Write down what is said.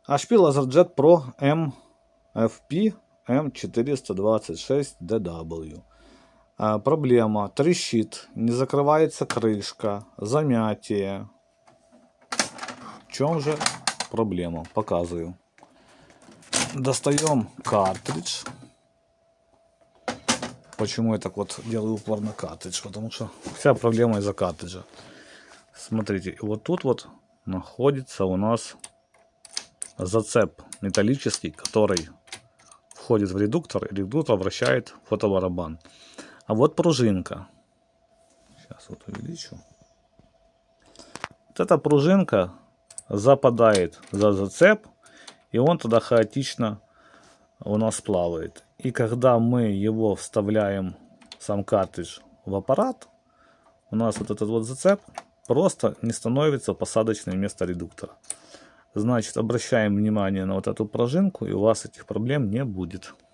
HP LaserJet Pro MFP M426DW. Проблема: трещит, не закрывается крышка, замятие. В чем же проблема? Показываю. Достаем картридж. Почему я так вот делаю упор на картридж? Потому что вся проблема из-за картриджа. Смотрите, вот тут вот находится у нас зацеп металлический, который входит в редуктор, и редуктор вращает фотобарабан. А вот пружинка. Сейчас вот увеличу. Вот эта пружинка западает за зацеп, и он туда хаотично у нас плавает. И когда мы его вставляем, сам картридж, в аппарат, у нас вот этот вот зацеп просто не становится посадочное место редуктора. Значит, обращаем внимание на вот эту пружинку, и у вас этих проблем не будет.